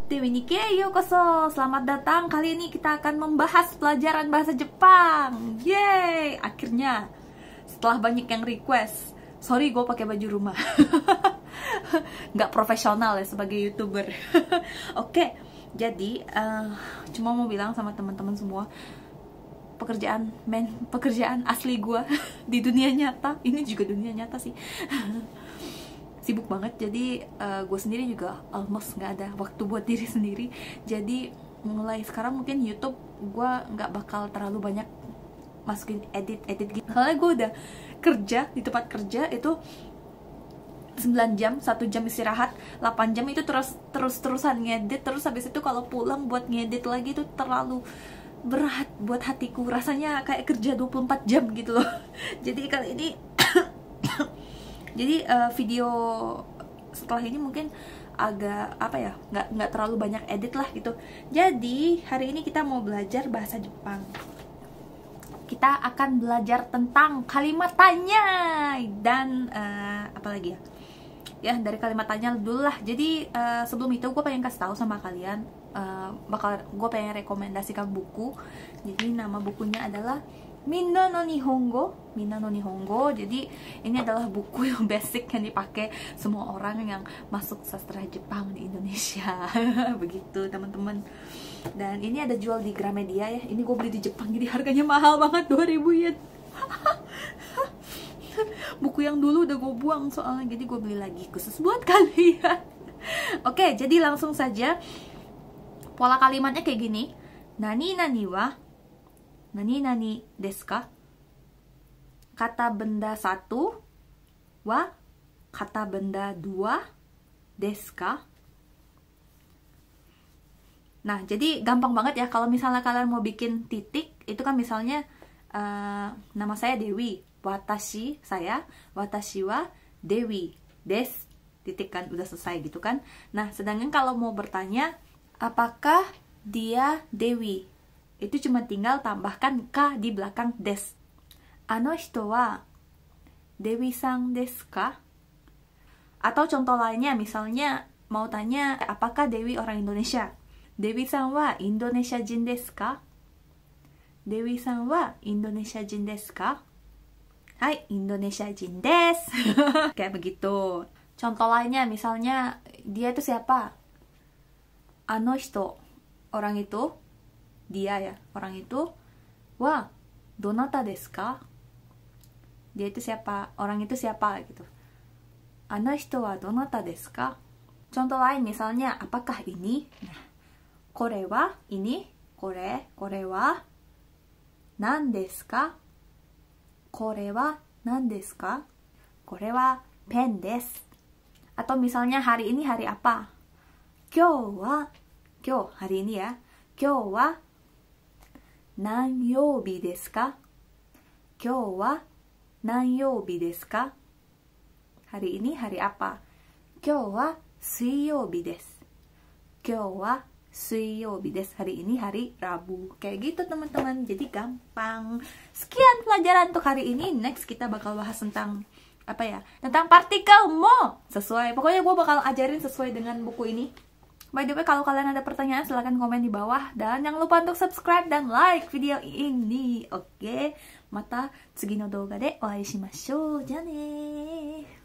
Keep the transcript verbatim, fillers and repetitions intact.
Dewi Nikkei Yokoso. Selamat datang. Kali ini kita akan membahas pelajaran bahasa Jepang. Yeay, akhirnya setelah banyak yang request. Sorry, gue pakai baju rumah. Nggak profesional ya sebagai YouTuber. Oke, jadi uh, cuma mau bilang sama teman-teman semua, pekerjaan men pekerjaan asli gue di dunia nyata, ini juga dunia nyata sih. Sibuk banget, jadi uh, gue sendiri juga almost nggak ada waktu buat diri sendiri. Jadi mulai sekarang mungkin YouTube gue nggak bakal terlalu banyak masukin edit edit gitu. Soalnya gue udah kerja di tempat kerja itu sembilan jam, satu jam istirahat, delapan jam itu terus terus terusan ngedit. Terus habis itu kalau pulang buat ngedit lagi itu terlalu berat buat hatiku, rasanya kayak kerja dua puluh empat jam gitu loh. Jadi kali ini jadi uh, video setelah ini mungkin agak apa ya, nggak nggak terlalu banyak edit lah gitu. Jadi hari ini kita mau belajar bahasa Jepang. Kita akan belajar tentang kalimat tanya dan uh, apa lagi ya? Ya dari kalimat tanya dulu lah. Jadi uh, sebelum itu gue pengen kasih tahu sama kalian, uh, bakal gue pengen rekomendasikan buku. Jadi nama bukunya adalah Minna no Nihongo, Minna no Nihongo. Jadi ini adalah buku yang basic yang dipakai semua orang yang masuk sastra Jepang di Indonesia. Begitu teman-teman. Dan ini ada jual di Gramedia ya. Ini gue beli di Jepang jadi harganya mahal banget, dua ribu yen. Buku yang dulu udah gue buang soalnya, jadi gue beli lagi khusus buat kalian. Oke, jadi langsung saja. Pola kalimatnya kayak gini. Nani nani wa nani nani desu ka? Kata benda satu wa kata benda dua desu ka? Nah, jadi gampang banget ya kalau misalnya kalian mau bikin titik, itu kan misalnya uh, nama saya Dewi, watashi saya, watashi wa Dewi des, titik kan udah selesai gitu kan. Nah, sedangkan kalau mau bertanya apakah dia Dewi, itu cuma tinggal tambahkan ka di belakang des. Ano hito wa Dewi-san desu ka? Atau contoh lainnya, misalnya mau tanya apakah Dewi orang Indonesia? Dewi-san wa Indonesia jin desu ka? Dewi-san wa Indonesia jin desu ka? Hai, Indonesia jin desu. Kayak begitu. Contoh lainnya, misalnya dia itu siapa? Ano hito, orang itu, dia ya, orang itu. Wa donata desu ka? Dia itu siapa? Orang itu siapa gitu. Ano hito wa donata desu ka? Contoh lain misalnya, apakah ini? Nah, kore wa ini, kore, kore wa nan desu ka? Kore wa nan desu ka? Kore wa pen desu. Atau misalnya hari ini hari apa? Kyou wa, kyou hari ini ya. Kyou wa nan youbi desu ka? Kyou wa nan youbi desu ka? Hari ini hari apa? Kyou wa suiyoubi desu. Kyou wa suiyoubi desu. Hari ini hari Rabu. Kayak gitu teman-teman. Jadi gampang. Sekian pelajaran untuk hari ini. Next kita bakal bahas tentang apa ya? Tentang partikel mo. Sesuai. Pokoknya gue bakal ajarin sesuai dengan buku ini. By the way, kalau kalian ada pertanyaan silahkan komen di bawah. Dan jangan lupa untuk subscribe dan like video ini. Oke? Mata tsugi no douga de oai shimashou. Ja ne.